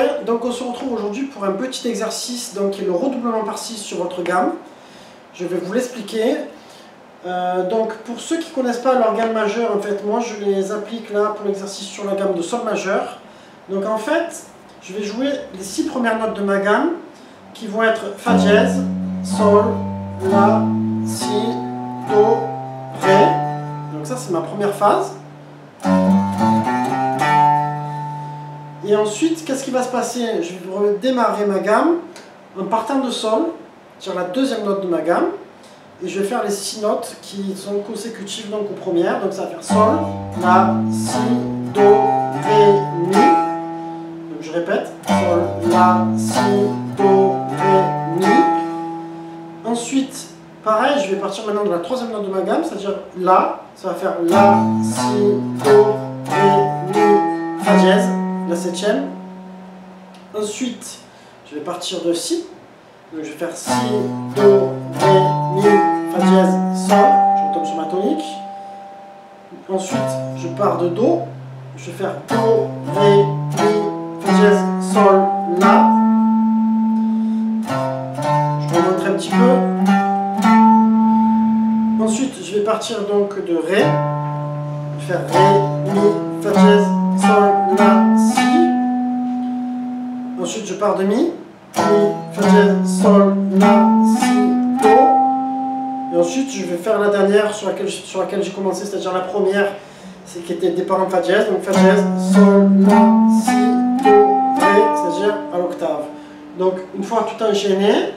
donc on se retrouve aujourd'hui pour un petit exercice qui est le redoublement par 6 sur votre gamme. Je vais vous l'expliquer. Donc pour ceux qui ne connaissent pas leur gamme majeure, en fait, moi je les applique là pour l'exercice sur la gamme de sol majeur. Donc en fait, je vais jouer les 6 premières notes de ma gamme qui vont être Fa dièse, Sol, La, Si, Do, Ré. Donc ça c'est ma première phase. Et ensuite, qu'est-ce qui va se passer? Je vais redémarrer ma gamme en partant de Sol, sur la deuxième note de ma gamme. Et je vais faire les 6 notes qui sont consécutives donc aux premières. Donc ça va faire Sol, La, Si, Do, Ré, Mi. Donc je répète, Sol, La, Si, Do, Ré, Mi. Ensuite, pareil, je vais partir maintenant de la troisième note de ma gamme, c'est-à-dire La. Ça va faire La, Si, Do, Ré, Mi, Fa dièse, la septième. Ensuite, je vais partir de Si. Donc je vais faire Si, Do, Ré, Mi, Fa dièse, Sol. Je retombe sur ma tonique. Ensuite, je pars de Do. Je vais faire Do, Ré, Mi, Fa dièse, Sol, La. Je remonte un petit peu. Ensuite, je vais partir donc de Ré. Je vais faire Ré, Mi, Fa dièse, Sol, La, Si. Ensuite, je pars de Mi. Mi, Fa dièse, Sol, La, Si, Do. Et ensuite, je vais faire la dernière sur laquelle j'ai commencé, c'est-à-dire la première, c'est qui était départ en Fa dièse. Donc Fa dièse, Sol, La, Si, Do, Ré, c'est-à-dire à l'octave. Donc, une fois tout enchaîné,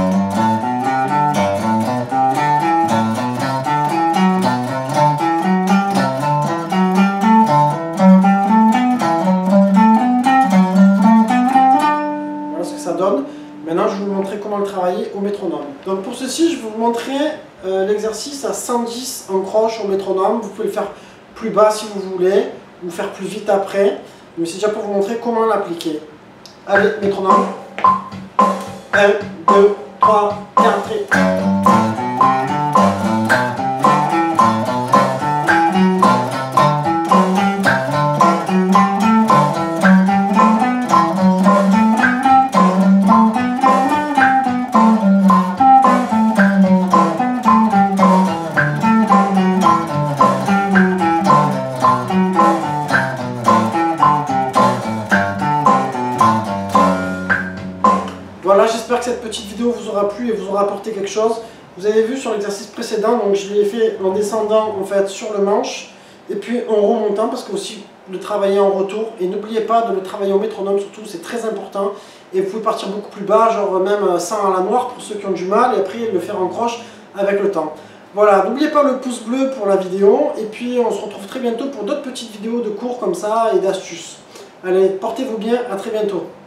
maintenant, je vais vous montrer comment le travailler au métronome. Donc pour ceci, je vais vous montrer l'exercice à 110 en croche au métronome. Vous pouvez le faire plus bas si vous voulez, ou faire plus vite après. Mais c'est déjà pour vous montrer comment l'appliquer. Allez, métronome. 1, 2, 3, 4 et... Voilà, j'espère que cette petite vidéo vous aura plu et vous aura apporté quelque chose. Vous avez vu sur l'exercice précédent, donc je l'ai fait en descendant en fait sur le manche et puis en remontant parce que aussi le travailler en retour. Et n'oubliez pas de le travailler au métronome surtout, c'est très important. Et vous pouvez partir beaucoup plus bas, genre même sans à la noire pour ceux qui ont du mal et après le faire en croche avec le temps. Voilà, n'oubliez pas le pouce bleu pour la vidéo et puis on se retrouve très bientôt pour d'autres petites vidéos de cours comme ça et d'astuces. Allez, portez-vous bien, à très bientôt.